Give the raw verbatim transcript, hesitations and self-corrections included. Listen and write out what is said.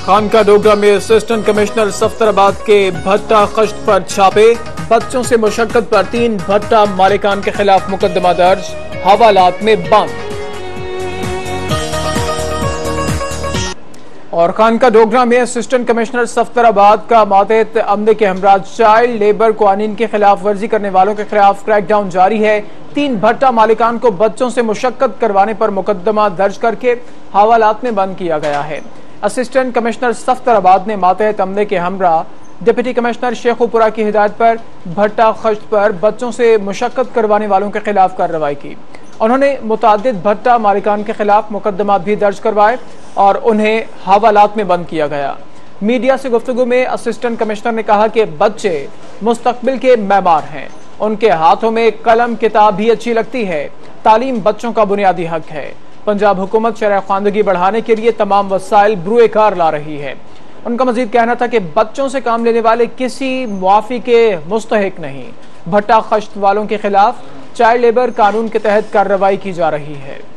खानका डोगरा में assistant commissioner सफ्तराबाद के भट्टा खश्त पर छापे। बच्चों से मुशक्कत पर तीन भट्टा मालिकान के खिलाफ मुकदमा दर्ज, हवालात में बंद। और खानका डोगरा में असिस्टेंट कमिश्नर सफ्तराबाद का मातहत अमले के हमरा चाइल्ड लेबर कानून की खिलाफ वर्जी करने वालों के खिलाफ क्रैकडाउन जारी है। तीन भट्टा मालिकान को बच्चों से मुशक्कत करवाने पर मुकदमा दर्ज करके हवालात में बंद किया गया है। असिस्टेंट कमिश्नर सफ्तराबाद ने मातहत अमले के हमरा डिप्टी कमिश्नर शेखुपुरा की हिदायत पर भट्टा खश्त पर बच्चों से मुशक्कत करवाने वालों के खिलाफ कार्रवाई की। उन्होंने मुतादिद भट्टा मालिकान के खिलाफ मुकदमा भी दर्ज करवाए और उन्हें हवालात में बंद किया गया। मीडिया से गुफ्तगू में असिस्टेंट कमिश्नर ने कहा कि बच्चे मुस्तकबिल के मैमार हैं, उनके हाथों में कलम किताब भी अच्छी लगती है। तालीम बच्चों का बुनियादी हक है। पंजाब हुकूमत शरह ख्वानदगी बढ़ाने के लिए तमाम वसाइल बुरुए कार ला रही है। उनका मजीद कहना था कि बच्चों से काम लेने वाले किसी मुआफी के मुस्तहिक नहीं। भट्टा खश्त वालों के खिलाफ चाइल्ड लेबर कानून के तहत कार्रवाई की जा रही है।